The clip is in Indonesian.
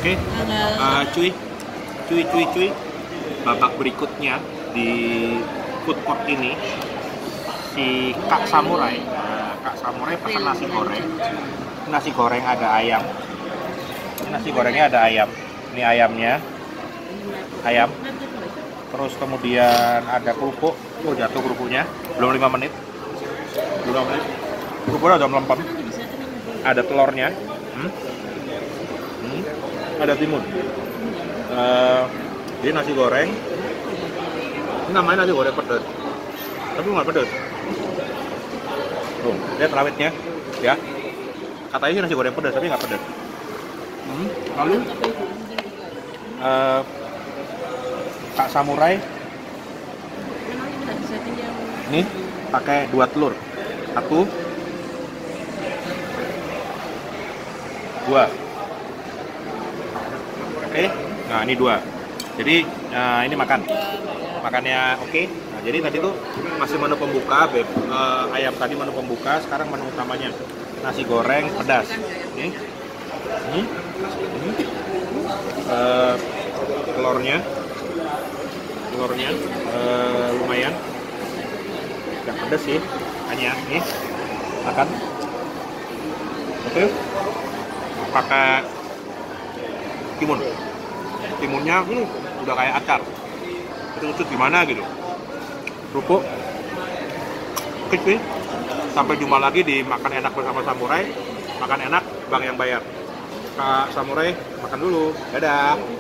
Oke, cuy. Babak berikutnya di food court ini si Kak Samurai. Kak Samurai pesan nasi goreng. Nasi goreng ada ayam. Nasi gorengnya ada ayam. Ini ayamnya. Ayam. Terus kemudian ada kerupuk. Oh, jatuh kerupuknya. Belum 5 menit. Kerupuknya udah melempem. Ada telurnya. Ada timun. Jadi nasi goreng. Ini namanya nasi goreng pedas. Tapi nggak pedas. Tuh, lihat rawitnya, ya. Katanya sih nasi goreng pedas, tapi nggak pedas. Lalu Kak Samurai ini pakai 2 telur, 1, 2. Oke, nah ini 2. Jadi ini makannya oke. Nah, jadi tadi tuh masih menu pembuka, ayam tadi menu pembuka, sekarang menu utamanya nasi goreng pedas. Ini. Telurnya lumayan, nggak pedas sih, hanya ini makan. Oke, pakai timunnya udah kayak acar, itu gimana gitu. Kerupuk. Oke, sampai jumpa lagi di Makan Enak bersama Samurai. Makan enak, Bang yang bayar. Kak Samurai makan dulu, dadah.